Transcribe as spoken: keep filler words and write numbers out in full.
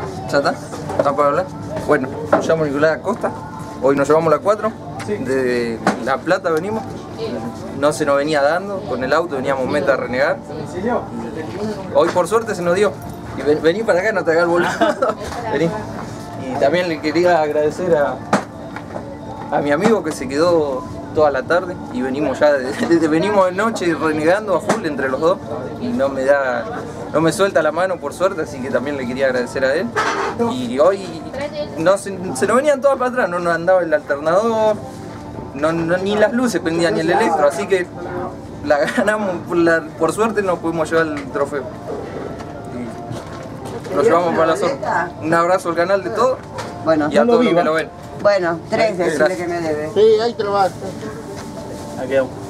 ¿Ya está? ¿Está para hablar? Bueno, me llamo Nicolás Acosta. Hoy nos llevamos la cuatro. De La Plata venimos. No se nos venía dando. Con el auto veníamos meta a renegar. Hoy por suerte se nos dio. Y ven, vení para acá, no te hagas el boludo. Vení. Y también le quería agradecer a, a mi amigo que se quedó toda la tarde. Y venimos ya, de, de, venimos de noche renegando a full entre los dos. Y no me da... No me suelta la mano por suerte, así que también le quería agradecer a él. Y hoy no, se, se nos venían todas para atrás, no nos andaba el alternador, no, no, ni las luces prendían ni el electro, así que la ganamos, la, por suerte nos pudimos llevar el trofeo. Y lo llevamos para la zona. Un abrazo al canal de todos bueno, y a todos los que lo ven. Bueno, tres decirle que me debe. Sí, ahí te lo vas. Aquí vamos.